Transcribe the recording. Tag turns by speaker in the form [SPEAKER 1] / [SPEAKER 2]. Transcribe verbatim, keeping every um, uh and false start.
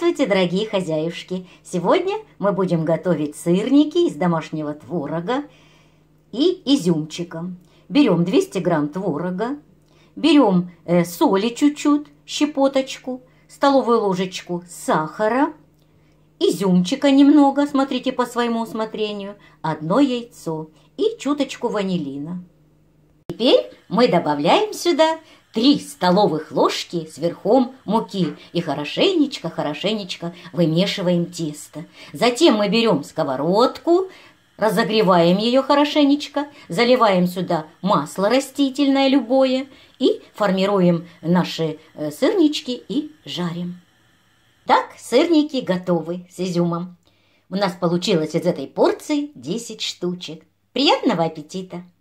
[SPEAKER 1] Здравствуйте, дорогие хозяюшки! Сегодня мы будем готовить сырники из домашнего творога и изюмчика. Берем двести грамм творога, берем э, соли чуть-чуть, щепоточку, столовую ложечку сахара, изюмчика немного, смотрите по своему усмотрению, одно яйцо и чуточку ванилина. Теперь мы добавляем сюда три столовых ложки с верхом муки и хорошенечко-хорошенечко вымешиваем тесто. Затем мы берем сковородку, разогреваем ее хорошенечко, заливаем сюда масло растительное любое и формируем наши сырнички и жарим. Так, сырники готовы с изюмом. У нас получилось из этой порции десять штучек. Приятного аппетита!